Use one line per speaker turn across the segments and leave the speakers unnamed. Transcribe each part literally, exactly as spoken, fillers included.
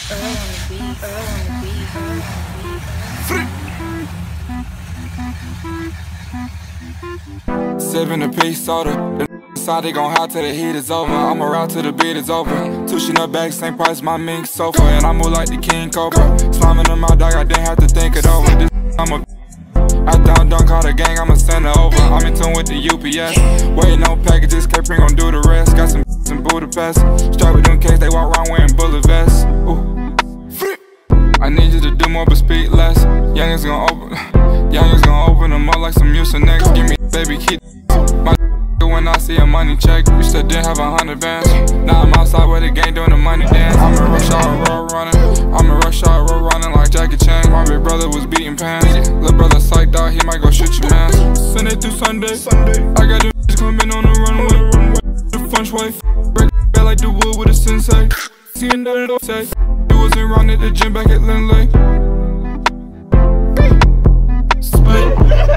Sipping a peach soda. The inside they gon' howl till the heat is over. I'ma route till the beat is over. Tushin' up back, same price my mink sofa. And I move like the king cobra. Slamming in my dog, I didn't have to think it over. This I'm a after I'm done, call the gang, I'ma send it over. I'm in tune with the U P S. Waiting on packages, Capri gon' do the rest. Got some in Budapest. Straight with them cats, they walk around wearing bullet vests. Ooh. I need you to do more but speak less. Youngins gon' open, youngins gon' open them up like some Mucinex. Give me baby keep my when I see a money check. Used to didn't have a hundred bands. Now I'm outside with the gang doing the money dance. I'm in rush hour road running. I'm in rush hour road running like Jackie Chan. My big brother was beating pants. Little brother psyched out, he might go shoot your man. Sunday through Sunday, I got them coming on the runway. The French wife, break bad like the wood with a sensei. Seeing that it say, you wasn't around at the gym back at Lindley. Split.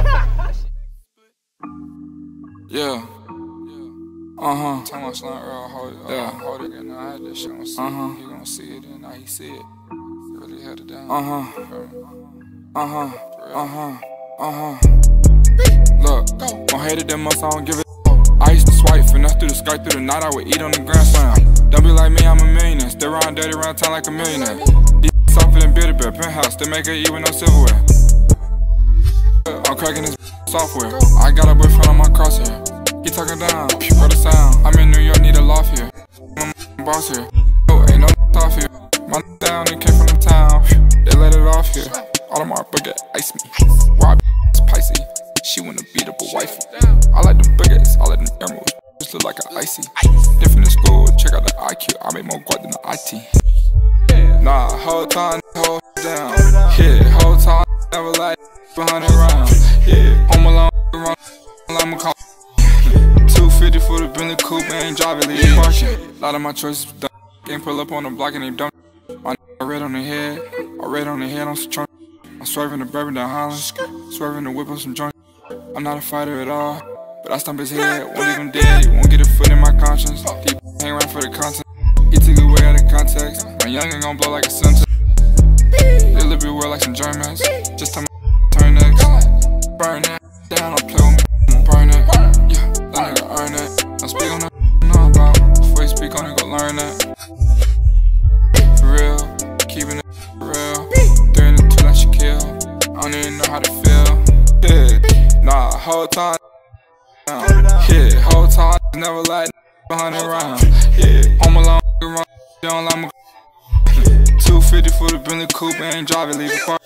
Yeah. Uh huh. Tell my slime real, hold it. Yeah. Hold it, and I had this shit on C. Uh huh. He gon' see it, and now he see it. Really held it down. Uh huh. Uh huh. Uh huh. Uh huh. Look, don't hate it that much, I don't give it. I used to swipe, finesse through the sky through the night, I would eat on the grand slam. Don't be like me, I'm a millionaire. Stay around dirty around town like a millionaire. These softer than Beauty Bear, penthouse, they make her eat with no silverware. I'm cracking this software. I got a boyfriend on my crosshair. He talking down, brother sound. I'm in New York, need a loft here. I'm a boss here. Oh, ain't no off here. My down, they came from the town. They let it off here. Audemars Baguette, ice me. Why it's Pisces? She wanna beat up a wifey. I like them baguettes, I like them emeralds. Just look like an icy. Different in school, check out the I Q. I make more guap than the I T. Nah, whole time, hold down. Yeah, whole time, never like behind it round. Yeah, home alone, run, I'ma call. two fifty for the Bentley coupe, ain't driving, leave parking. A lot of my choices done. Can't pull up on the block and they dumb. My red on the head, I red on the head on some trunk. I'm swerving the bourbon down Holland, swerving the whip on some joints. I'm not a fighter at all, but I stomp his head, won't leave him dead. Won't get a foot in my conscience. Deep hang around for the content. He took it way out of context. My youngin' gon' blow like a sentence. They live it well like some Germans. Just tell my turn next. Burn that down, don't play with me. I'ma burn that. Yeah, that nigga earn that. I speak on that know about. Before you speak on it, go learn that. For real, keeping it for real. Three and the two that she kill. I don't even know how to feel. Yeah, nah, whole time. Yeah, whole time, never like behind it round. Yeah, home alone, run, don't like my two fifty for the Bentley coupe, ain't driving, leave it park.